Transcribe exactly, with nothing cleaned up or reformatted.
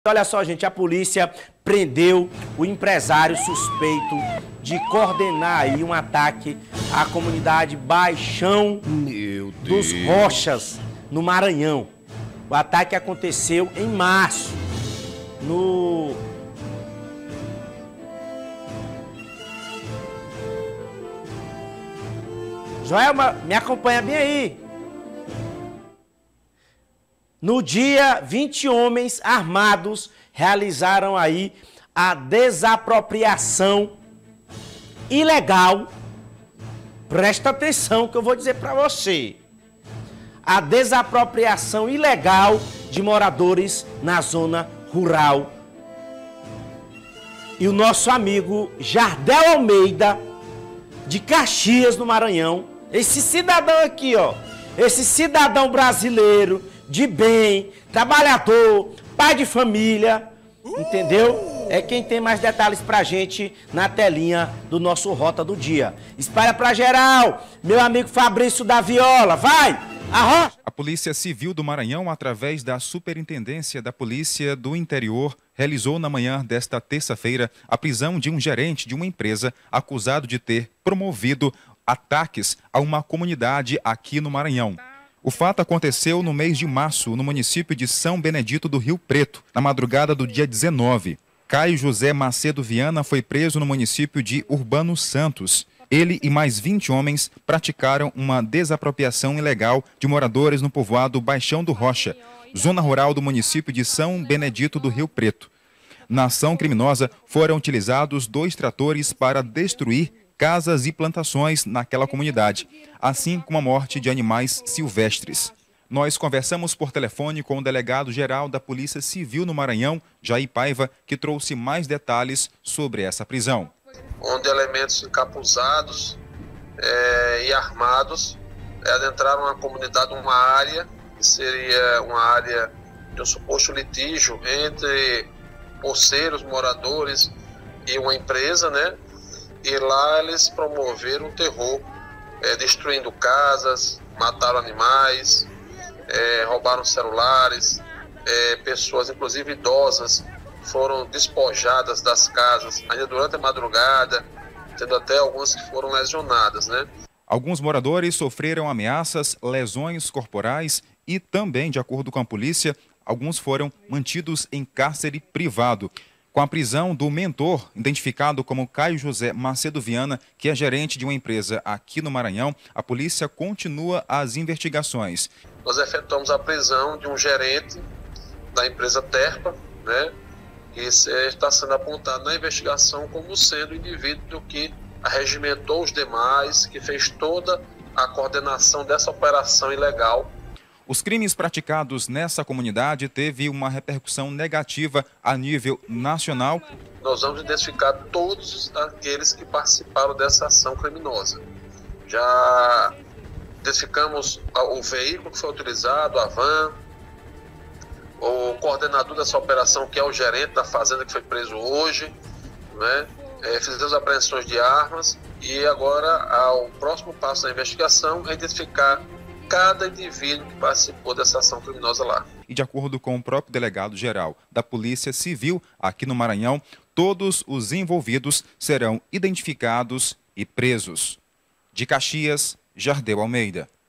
Olha só, gente, a polícia prendeu o empresário suspeito de coordenar aí um ataque à comunidade Baixão Meu dos Deus. Rochas, no Maranhão. O ataque aconteceu em março, no... Joelma, me acompanha bem aí. No dia, vinte homens armados realizaram aí a desapropriação ilegal. Presta atenção que eu vou dizer para você. A desapropriação ilegal de moradores na zona rural. E o nosso amigo Jardel Almeida, de Caxias, no Maranhão, esse cidadão aqui, ó, esse cidadão brasileiro, de bem, trabalhador, pai de família, entendeu? É quem tem mais detalhes pra gente na telinha do nosso Rota do Dia. Espalha pra geral, meu amigo Fabrício da Viola, vai! Arrocha! A Polícia Civil do Maranhão, através da Superintendência da Polícia do Interior, realizou na manhã desta terça-feira a prisão de um gerente de uma empresa acusado de ter promovido ataques a uma comunidade aqui no Maranhão. O fato aconteceu no mês de março, no município de São Benedito do Rio Preto, na madrugada do dia dezenove. Caio José Macedo Viana foi preso no município de Urbano Santos. Ele e mais vinte homens praticaram uma desapropriação ilegal de moradores no povoado Baixão do Rocha, zona rural do município de São Benedito do Rio Preto. Na ação criminosa, foram utilizados dois tratores para destruir casas e plantações naquela comunidade, assim como a morte de animais silvestres. Nós conversamos por telefone com o delegado-geral da Polícia Civil no Maranhão, Jair Paiva, que trouxe mais detalhes sobre essa prisão. Onde elementos encapuzados é, e armados é, adentraram a comunidade, uma área que seria uma área de um suposto litígio entre poceiros, moradores e uma empresa, né? E lá eles promoveram o terror, é, destruindo casas, mataram animais, é, roubaram celulares, é, pessoas, inclusive idosas, foram despojadas das casas, ainda durante a madrugada, tendo até algumas que foram lesionadas, né? Alguns moradores sofreram ameaças, lesões corporais e também, de acordo com a polícia, alguns foram mantidos em cárcere privado. Com a prisão do mentor, identificado como Caio José Macedo Viana, que é gerente de uma empresa aqui no Maranhão, a polícia continua as investigações. Nós efetuamos a prisão de um gerente da empresa Terpa, né, que está sendo apontado na investigação como sendo o indivíduo que arregimentou os demais, que fez toda a coordenação dessa operação ilegal. Os crimes praticados nessa comunidade teve uma repercussão negativa a nível nacional. Nós vamos identificar todos aqueles que participaram dessa ação criminosa. Já identificamos o veículo que foi utilizado, a van, o coordenador dessa operação, que é o gerente da fazenda que foi preso hoje, né? É, fizemos apreensões de armas e agora o próximo passo da investigação é identificar cada indivíduo que participou dessa ação criminosa lá. E de acordo com o próprio delegado-geral da Polícia Civil aqui no Maranhão, todos os envolvidos serão identificados e presos. De Caxias, Jardel Almeida.